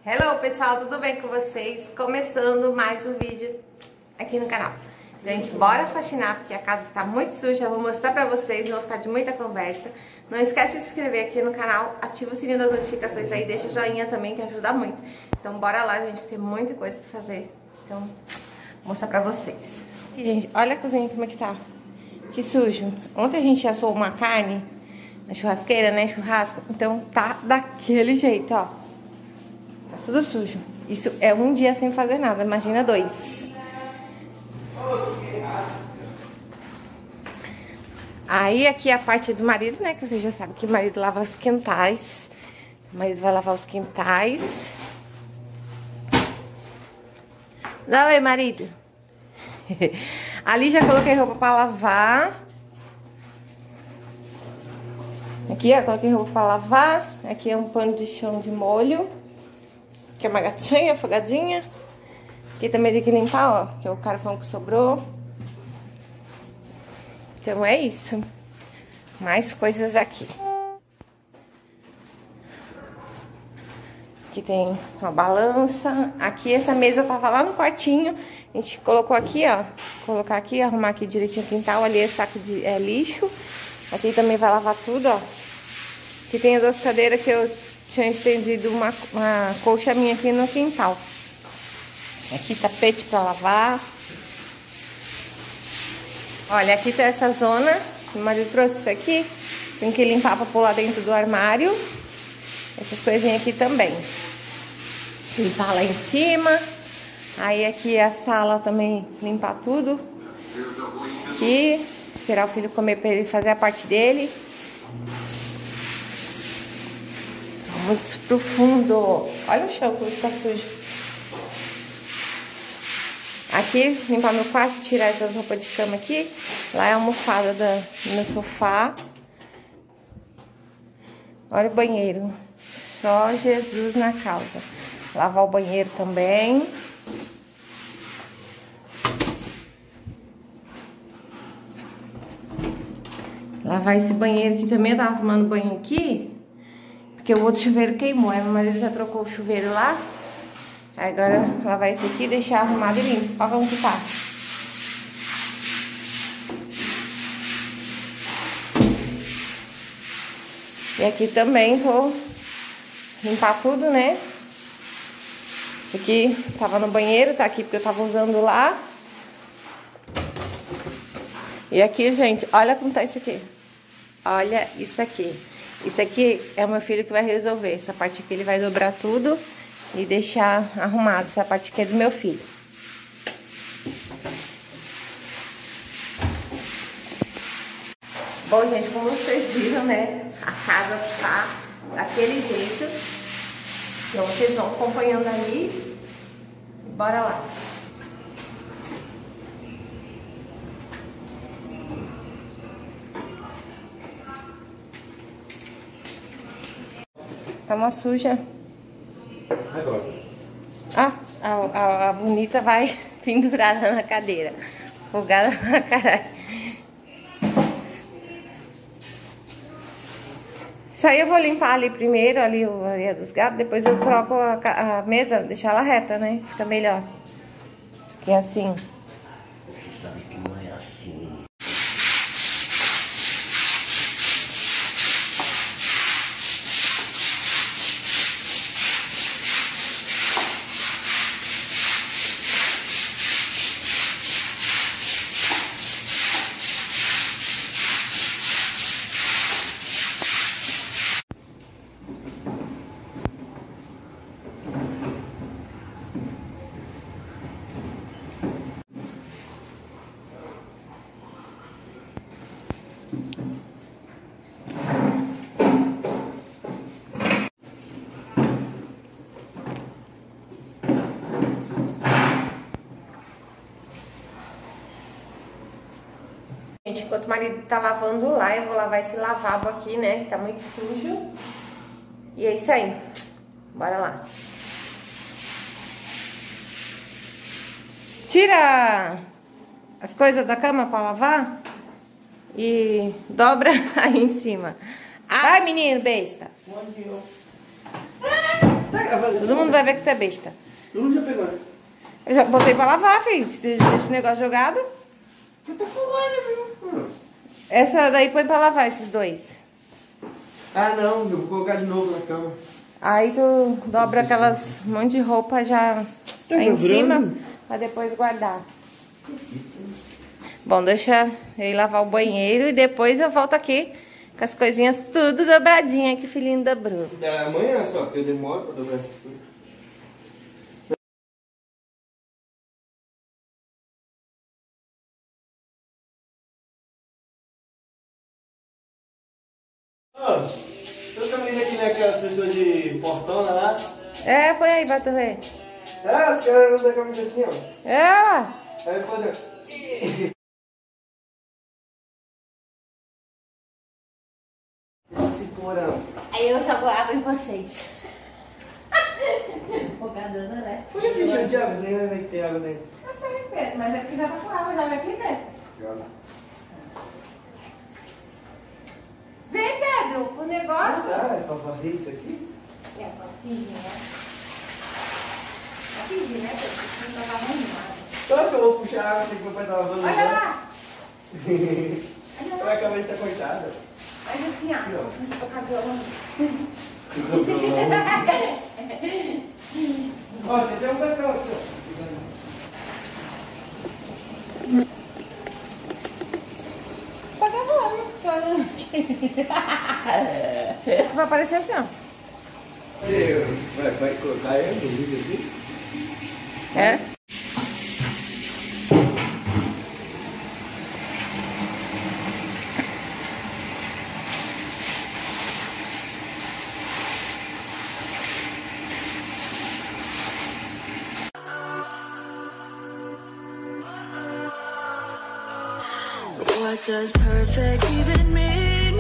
Hello pessoal, tudo bem com vocês? Começando mais um vídeo aqui no canal. Gente, bora faxinar porque a casa está muito suja. Eu vou mostrar pra vocês, não vou ficar de muita conversa. Não esquece de se inscrever aqui no canal, ativa o sininho das notificações aí, deixa o joinha também que ajuda muito. Então bora lá, gente, que tem muita coisa pra fazer. Então, vou mostrar pra vocês. E, gente, olha a cozinha como é que tá. Que sujo. Ontem a gente assou uma carne na churrasqueira, né, churrasco. Então tá daquele jeito, ó. Tá tudo sujo. Isso é um dia sem fazer nada, imagina 2. Aí aqui a parte do marido, né, que vocês já sabem que o marido lava os quintais. O marido vai lavar os quintais. Dá oi, marido. Ali já coloquei roupa pra lavar. Aqui, ó, coloquei roupa pra lavar. Aqui é um pano de chão de molho. Aqui é uma gatinha afogadinha. Aqui também tem que limpar, ó, que é o carvão que sobrou. Então é isso. Mais coisas aqui. Aqui tem uma balança. Aqui essa mesa tava lá no quartinho. A gente colocou aqui, ó. Colocar aqui, arrumar aqui direitinho o quintal. Ali é saco de lixo. Aqui também vai lavar tudo, ó. Aqui tem as 2 cadeiras que eu tinha estendido uma colcha minha aqui no quintal. Aqui tapete pra lavar. Olha, aqui tá essa zona. O marido trouxe isso aqui. Tem que limpar pra pular dentro do armário. Essas coisinhas aqui também. Limpar lá em cima. Aí aqui a sala também, limpar tudo. Aqui, esperar o filho comer pra ele fazer a parte dele. Vamos pro fundo. Olha o chão como tá sujo. Aqui, limpar meu quarto, tirar essas roupas de cama aqui. Lá é a almofada do meu sofá. Olha o banheiro. Só Jesus na causa. Lavar o banheiro também. Lavar esse banheiro aqui também. Eu tava tomando banho aqui. Porque o outro chuveiro queimou. Aí meu marido já trocou o chuveiro lá. Aí agora lavar esse aqui e deixar arrumado e limpo. Olha como que tá. E aqui também vou limpar tudo, né? Esse aqui tava no banheiro, tá aqui porque eu tava usando lá. E aqui, gente, olha como tá isso aqui. Olha isso aqui. Isso aqui é o meu filho que vai resolver. Essa parte aqui ele vai dobrar tudo e deixar arrumado. Essa parte aqui é do meu filho. Bom, gente, como vocês viram, né? A casa tá daquele jeito. Então, vocês vão acompanhando aí. Bora lá. Tá uma suja. Ah, a bonita vai pendurada na cadeira. Folgada na caralho. Isso aí eu vou limpar ali primeiro, ali a areia dos gatos. Depois eu troco a mesa, deixar ela reta, né? Fica melhor. Porque é assim. Sabe que não é assim. Gente, enquanto o marido tá lavando lá, eu vou lavar esse lavabo aqui, né? Que tá muito sujo. E é isso aí. Bora lá. Tira as coisas da cama pra lavar e dobra aí em cima. Ai, menino besta. Onde eu? Tá gravando. Todo mundo vai ver que tu é besta. Todo mundo já pegou, né? Eu já botei pra lavar, filho. Deixa o negócio jogado. Eu tô falando, viu? Essa daí põe pra lavar, esses dois. Ah, não. Eu vou colocar de novo na cama. Aí tu dobra aquelas monte de roupa já Tá aí em dobrando? cima, pra depois guardar. Bom, deixa eu ir lavar o banheiro e depois eu volto aqui com as coisinhas tudo dobradinha que filhinho dobrou. Amanhã só, porque eu demoro pra dobrar essas coisas. Tem camisa aqui, né? Aquelas pessoas de portona lá. É, põe aí pra tu ver. Ah, os caras usam a camisa assim, ó. É, Aí fazer. Esse porão. aí eu jogo água em vocês. Fogadona, né? Por que tem cheio de água? Nem vai ter água dentro. Eu sei, Pedro, mas aqui já tá com água, joga aqui, Pedro. Joga. Vem, Pedro, o negócio. Ah, é pra varrer isso aqui? É, pra fingir, né? Pra fingir, né, Pedro? Não tá arrumado. Então acho que eu vou puxar a água, tem que meu pai estar lavando. Olha lá! Olha lá. A cabeça tá cortada. Faz assim, ó. Vou você tocar violão. Ó, tem até um cacau aqui, ó. Toca violão, chorando. Vai aparecer assim, ó. Vai colocar aí no vídeo assim? É? What does perfect even mean?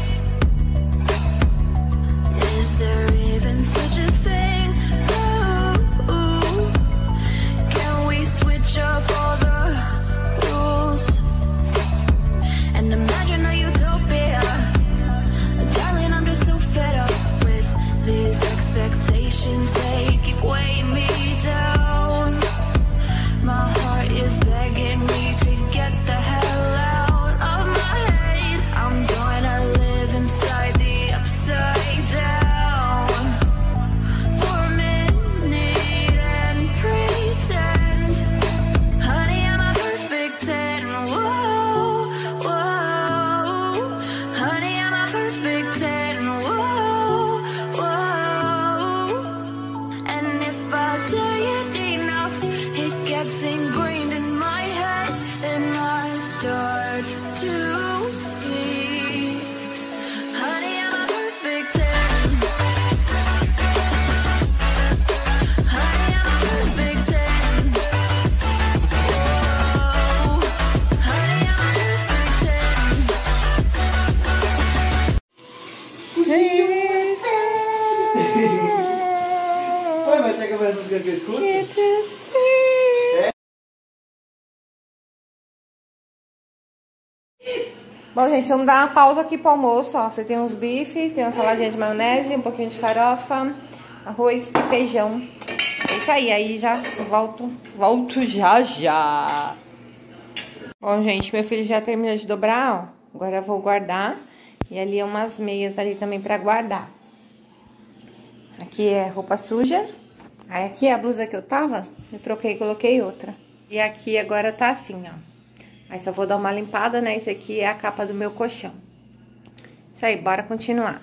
Is there even such a thing? Ooh, can we switch up all the rules and imagine a utopia? Darling, I'm just so fed up with these expectations. They keep weighing me down. My heart is begging me to get the hell out of my head. I'm gonna live inside the upside down for a minute and pretend, honey, I'm a perfect 10. Whoa, whoa, honey, I'm a perfect 10. Whoa, whoa, and if I say it enough, it gets ingrained in my head, and I start to see, honey, I'm a perfect 10. Honey, I'm a perfect 10. Whoa, honey, I'm a perfect 10. Ué, vai ter que ver essas coisas que eu escuto? Bom, gente, vamos dar uma pausa aqui pro almoço, ó. Tem uns bife, tem uma saladinha de maionese, um pouquinho de farofa, arroz e feijão. É isso aí já volto já. Bom, gente, meu filho já terminou de dobrar, ó. Agora eu vou guardar. E ali é umas meias ali também pra guardar. Aqui é roupa suja. Aí aqui é a blusa que eu tava, eu troquei e coloquei outra. E aqui agora tá assim, ó. Aí só vou dar uma limpada, né? Esse aqui é a capa do meu colchão. Isso aí, bora continuar.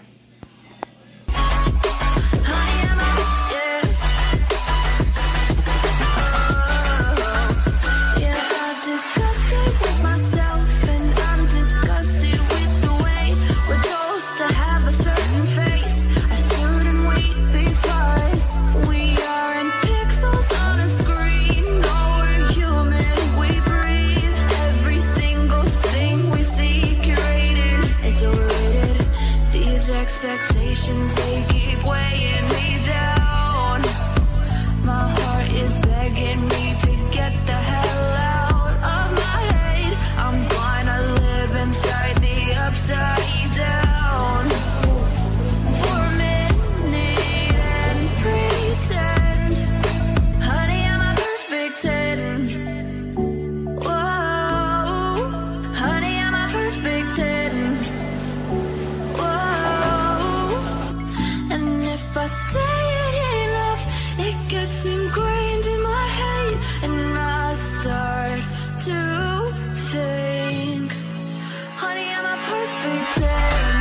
it gets ingrained in my head, and I start to think, honey, I'm a perfect 10.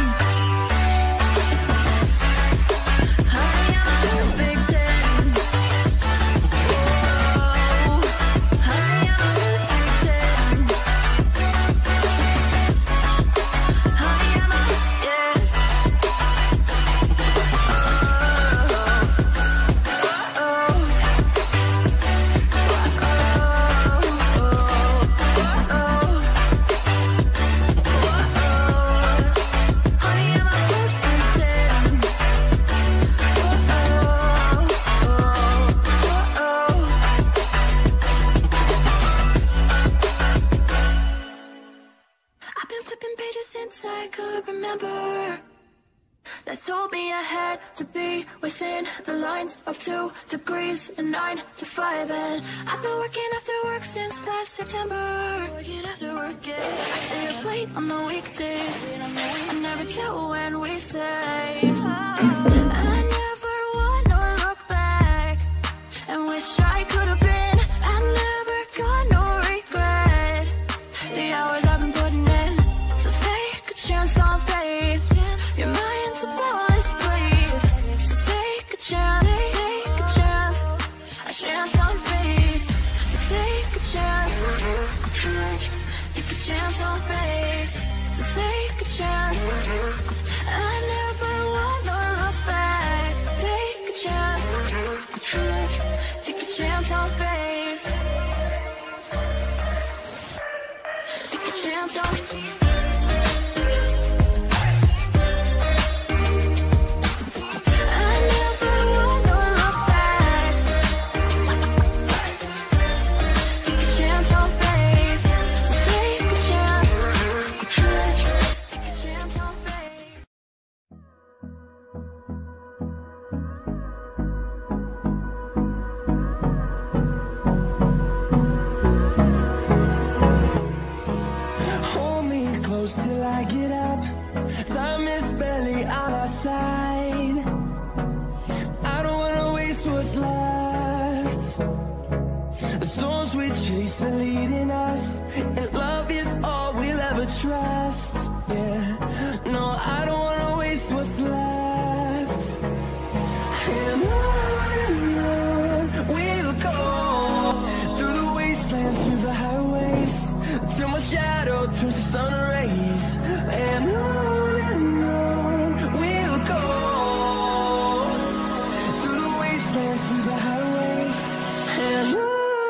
Honey, I'm a perfect 10. Whoa, honey, I'm a perfect 10. Honey, I'm a, yeah. I've been flipping pages since I could remember, that told me I had to be within the lines of 2 degrees and 9 to 5. And I've been working after work since last September. Working after work, yeah. I stay up late on the weekdays. I never tell when we say. I never wanna look back and wish I could have been. I've never got no regret. The hours I've been putting in, so take a chance on faith. Your mind's a bonus, please. So take a chance, take a chance on faith. So take a chance on faith. So take a chance. I never wanna look back. Take a chance on faith. Take a chance on faith. Hold me close till I get up. Time is barely on our side. I don't wanna waste what's left. The storms we chase are leading us, and love is all we'll ever trust. Yeah, no, I don't wanna waste what's left. And on we'll go, through the wastelands, through the highways, till my shadow turns to sun rays. And on we'll go, through the wastelands, through the highways, and on we'll go.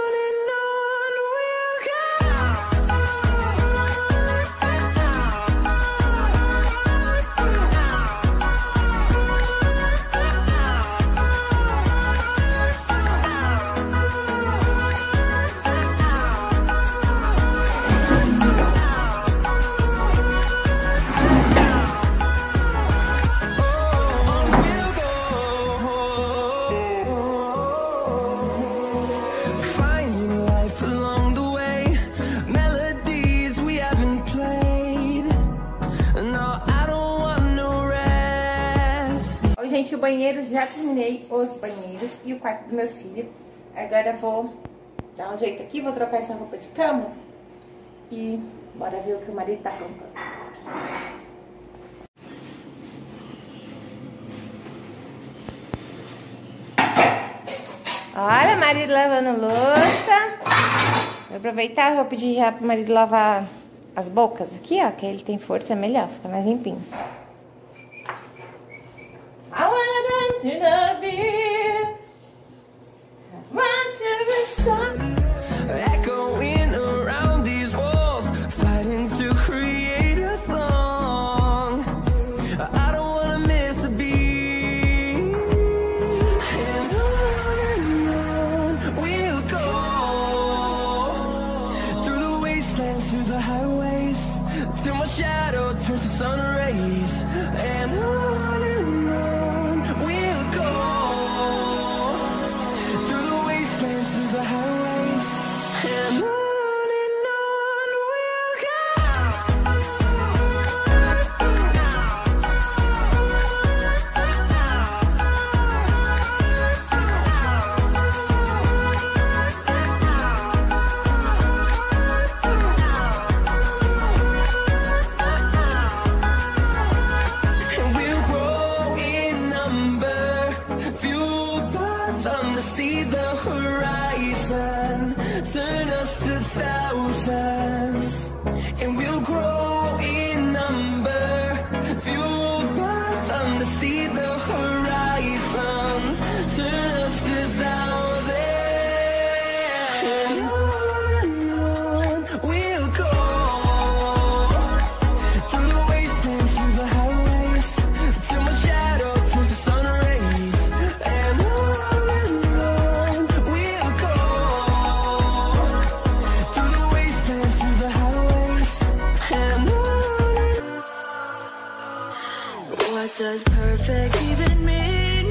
Finding life along the way, melodies we haven't played. No, I don't want no rest. Oi, gente, o banheiro, já terminei os banheiros e o quarto do meu filho. Agora vou dar um jeito aqui, vou trocar essa roupa de cama e bora ver o que o marido tá aprontando. Olha, marido lavando louça. Vou aproveitar, vou pedir já pro marido lavar as bocas aqui, ó, que ele tem força, é melhor, fica mais limpinho. I wanna to the beer, I want to the sun. Echoing around these walls, fighting to create a song. I don't wanna miss a beat. And on we'll go, through the wastelands, through the highways, till my shadow turns to sun rays. And on we'll go. see the horizon, turn us to thousands, and we'll grow in number, fueled by them to see the horizon, turn us to thousands, and on we'll go, through the wastelands, through the highways, till my shadow turns to sun rays, and on we'll go, through the wastelands, through the highways, and on. What does perfect even mean?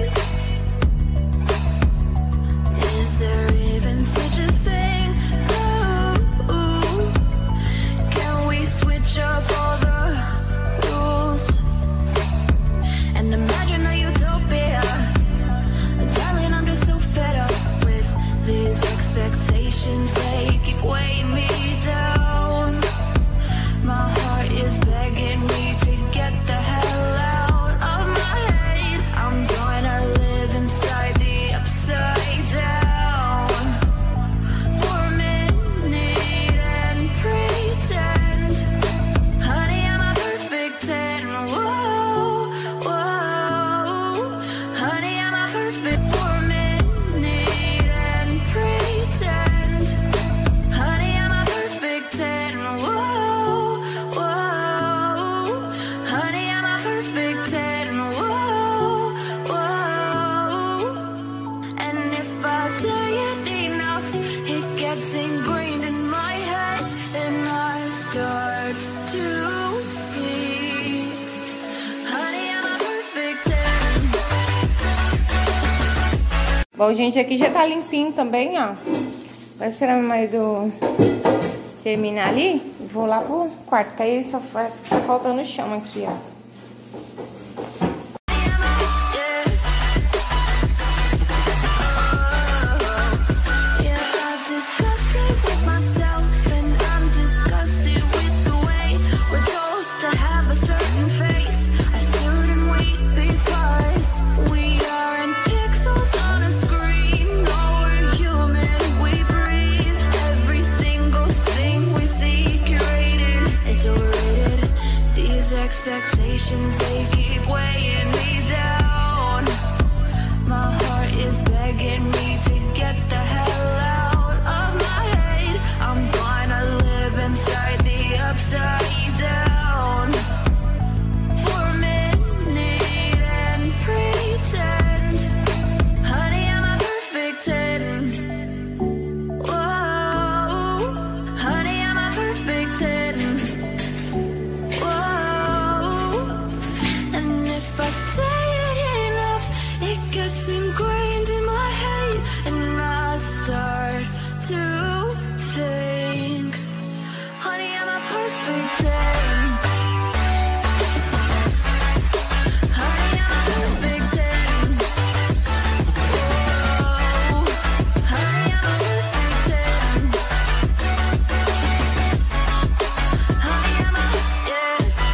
Is there even such a thing? Ooh, can we switch up all the rules and imagine a utopia? Darling, I'm just so fed up with these expectations. They keep weighing me down. My heart is begging me to get the hell out of my head. I'm gonna live inside the upside down for a minute and pretend, honey, I'm a perfect 10. Whoa, whoa, honey, I'm a perfect for a minute and pretend, honey, I'm a perfect 10. Whoa, whoa, honey, I'm a perfect 10. Whoa, whoa, and if I say it enough, it gets ingrained in my head, and I start to see, honey, I'm a perfect 10. Bom, gente, aqui já tá limpinho também, ó. Vou esperar meu marido terminar ali e vou lá pro quarto, que aí só vai ficar faltando o chão aqui, ó. Yeah, I'm disgusted with myself, and I'm disgusted with the way we're told to have a certain face, a certain weight, because we aren't pixels on a screen. No, we're human, we breathe. Every single thing we see curated, it's overrated. These expectations, they keep weighing me down. My heart is begging me to get the hell out of my head. I'm gonna live inside the upside down for a minute and pretend, honey, I'm a perfect 10. Whoa, honey, I'm a perfect 10. Whoa, and if I say it enough, it gets ingrained in my head, and I start to think, honey, I'm a perfect 10. Honey, I'm a perfect 10. Whoa, honey, I'm a perfect 10. Honey, I'm a, yeah.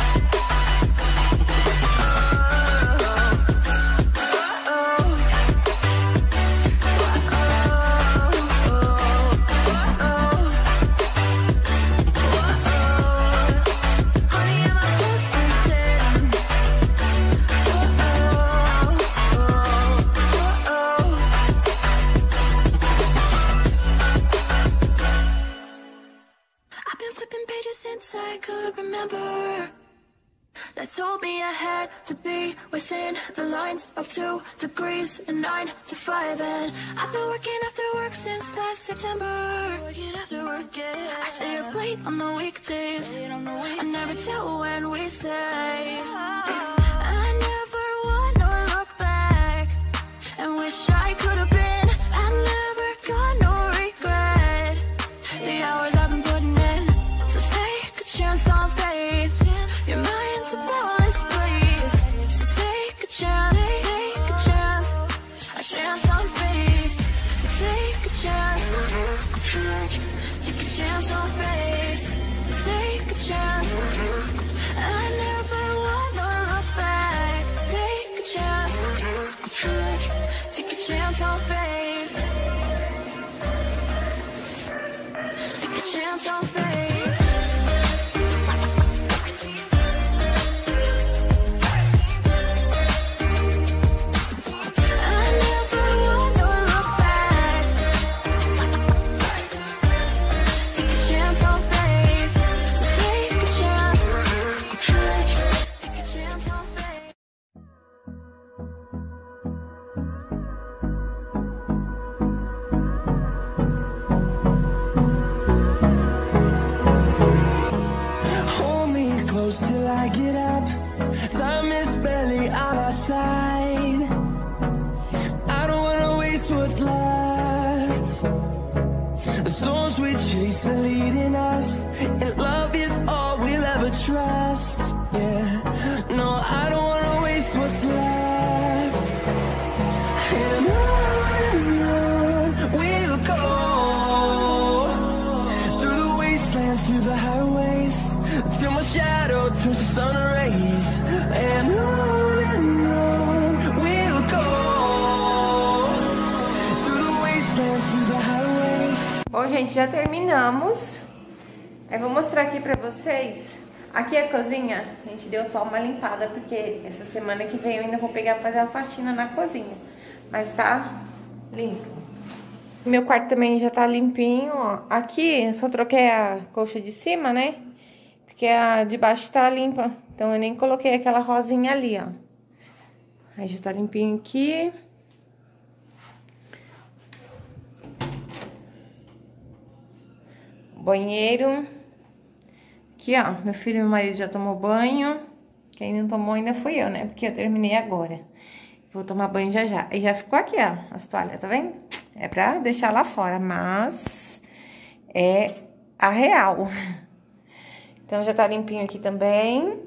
I've been flipping pages since I could remember, that told me I had to be within the lines of 2 degrees and 9 to 5, and I've been working after work since last September. Working after work, yeah. I stay up late on the weekdays. I never tell when we say. I never wanna look back and wish I could have been. I'm never gonna regret the hours I've been putting in. So take a chance on faith. Your mind's a boundless place. So take a chance, take a chance, a chance on faith. So take a chance, take a chance on faith. So take a chance. I never wanna look back. Take a chance, take a chance on faith. Time is barely on our side. I don't wanna waste what's left. The storms we chase are leading us, and love is all we'll ever trust. Yeah, no, I don't wanna waste what's left. And on we'll go, through the wastelands, through the highways, till my shadow turns to sun rays. And on we'll go, through the wastelands, through the highways. Bom, gente, já terminamos. Eu vou mostrar aqui pra vocês. Aqui a cozinha, a gente deu só uma limpada, porque essa semana que vem eu ainda vou pegar pra fazer a faxina na cozinha. Mas tá limpo. Meu quarto também já tá limpinho, ó. Aqui eu só troquei a colcha de cima, né? Porque a de baixo tá limpa. Então eu nem coloquei aquela rosinha ali, ó. Aí já tá limpinho aqui. Banheiro. Aqui, ó, meu filho e meu marido já tomou banho. Quem não tomou ainda foi eu, né? Porque eu terminei agora. Vou tomar banho já já. E já ficou aqui, ó, as toalhas, tá vendo? É pra deixar lá fora, mas é a real. Então já tá limpinho aqui também.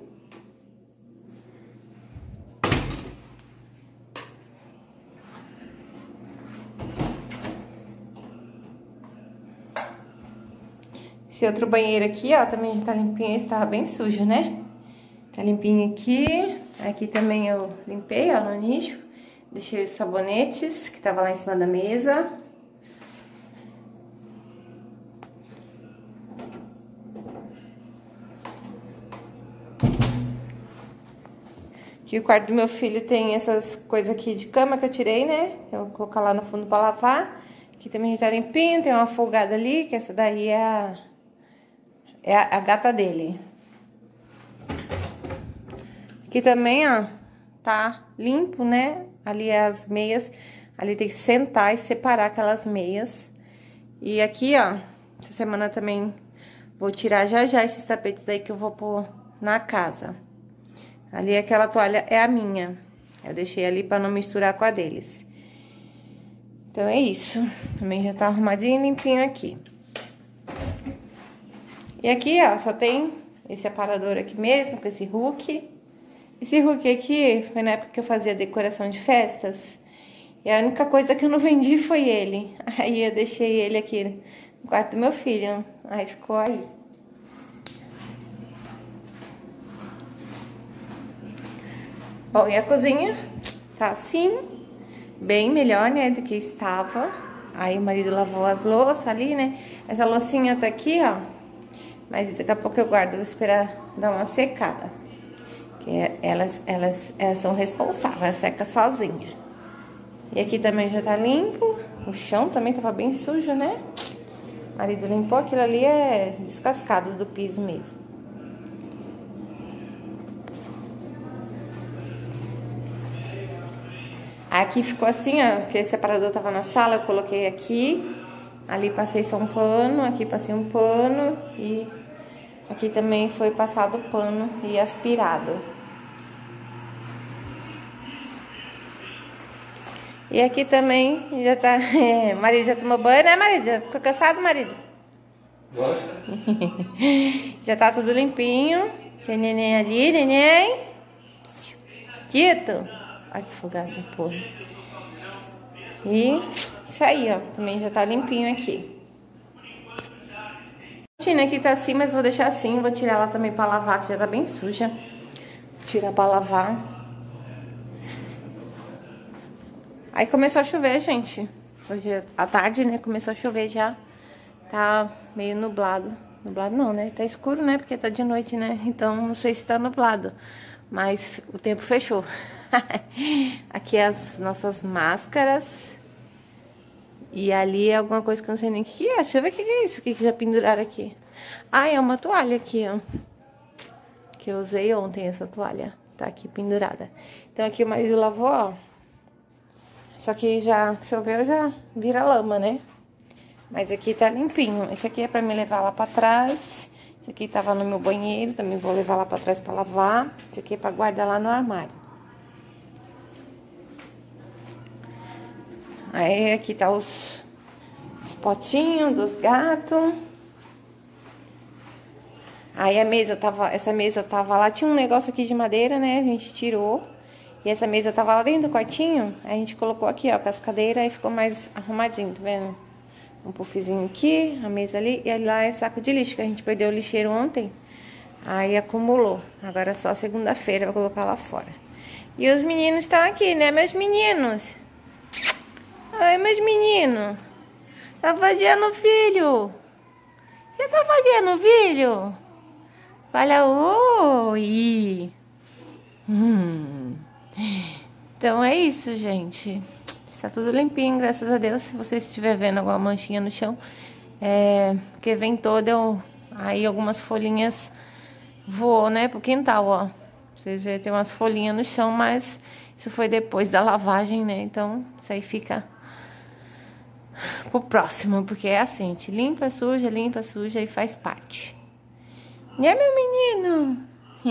Esse outro banheiro aqui, ó, também já tá limpinho, esse tava bem sujo, né? Tá limpinho aqui. Aqui também eu limpei, ó, no nicho. Deixei os sabonetes, que tava lá em cima da mesa. Aqui o quarto do meu filho tem essas coisas aqui de cama que eu tirei, né? Eu vou colocar lá no fundo pra lavar. Aqui também já tá limpinho, tem uma folgada ali, que essa daí é a gata dele. Aqui também, ó, tá limpo, né? Ali é as meias. Ali tem que sentar e separar aquelas meias. E aqui, ó, essa semana também vou tirar já já esses tapetes daí que eu vou pôr na casa. Ali aquela toalha é a minha. Eu deixei ali pra não misturar com a deles. Então é isso. Também já tá arrumadinho e limpinho aqui. E aqui, ó, só tem esse aparador aqui mesmo, com esse hook. Esse hook aqui foi na época que eu fazia decoração de festas. E a única coisa que eu não vendi foi ele. Aí eu deixei ele aqui no quarto do meu filho. Aí ficou aí. Bom, e a cozinha tá assim, bem melhor, né, do que estava. Aí o marido lavou as louças ali, né? Essa loucinha tá aqui, ó. Mas daqui a pouco eu guardo, vou esperar dar uma secada. Que elas são responsáveis, seca sozinha. E aqui também já tá limpo. O chão também tava bem sujo, né? O marido limpou, aquilo ali é descascado do piso mesmo. Aqui ficou assim, ó, porque esse separador tava na sala, eu coloquei aqui. Ali passei só um pano, aqui passei um pano e aqui também foi passado pano e aspirado. E aqui também já tá... marido já tomou banho, né, marido? Já ficou cansado, marido? Gosta? Já tá tudo limpinho. Tem neném ali, neném. Tito. Ai, que folgado, porra. E isso aí, ó. Também já tá limpinho aqui. A cortina aqui tá assim, mas vou deixar assim. Vou tirar ela também pra lavar, que já tá bem suja. Tirar pra lavar. Aí começou a chover, gente. Hoje à tarde, né? Começou a chover já. Tá meio nublado. Nublado não, né? Tá escuro, né? Porque tá de noite, né? Então não sei se tá nublado. Mas o tempo fechou. Aqui as nossas máscaras. E ali é alguma coisa que eu não sei nem o que é. Deixa eu ver o que é isso. O que já penduraram aqui. Ah, é uma toalha aqui, ó. Que eu usei ontem essa toalha. Tá aqui pendurada. Então aqui o marido lavou, ó. Só que já choveu, já vira lama, né? Mas aqui tá limpinho. Esse aqui é pra me levar lá pra trás Esse aqui tava no meu banheiro, também vou levar lá pra trás pra lavar. Esse aqui é pra guardar lá no armário. Aí aqui tá os potinhos dos gatos. Aí essa mesa tava lá, tinha um negócio aqui de madeira, né? A gente tirou. E essa mesa tava lá dentro do quartinho. Aí a gente colocou aqui, ó, com as cadeiras e ficou mais arrumadinho, tá vendo? Um puffzinho aqui, a mesa ali. E ali lá é saco de lixo, que a gente perdeu o lixeiro ontem. Aí acumulou. Agora é só segunda-feira, vou colocar lá fora. E os meninos estão aqui, né, meus meninos? Ai, meus meninos. Tá vadiando o filho. Você tá vadiando o filho? Fala oi. Então é isso, gente. Está tudo limpinho, graças a Deus. Se você estiver vendo alguma manchinha no chão, porque ventou, deu aí algumas folhinhas voou, né, pro quintal, ó. Vocês verem, tem umas folhinhas no chão, mas isso foi depois da lavagem, né? Então, isso aí fica pro próximo, porque é assim, a gente limpa, suja e faz parte. Né, meu menino?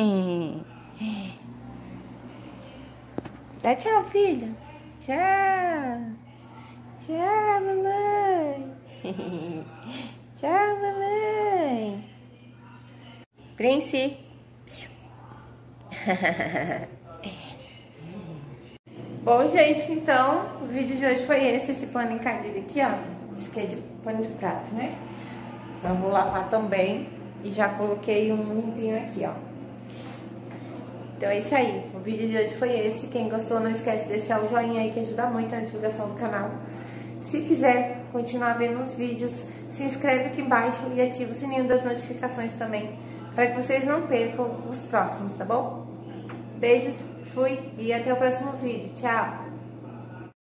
Dá tchau, filho. Tchau. Tchau, mamãe. Tchau, mamãe. Prince. Bom, gente, então, o vídeo de hoje foi esse pano encardido aqui, ó. Esse aqui é de pano de prato, né? Então, vou lavar também. E já coloquei um limpinho aqui, ó. Então é isso aí, o vídeo de hoje foi esse. Quem gostou, não esquece de deixar o joinha aí, que ajuda muito na divulgação do canal. Se quiser continuar vendo os vídeos, se inscreve aqui embaixo e ativa o sininho das notificações também, para que vocês não percam os próximos, tá bom? Beijos, fui e até o próximo vídeo. Tchau!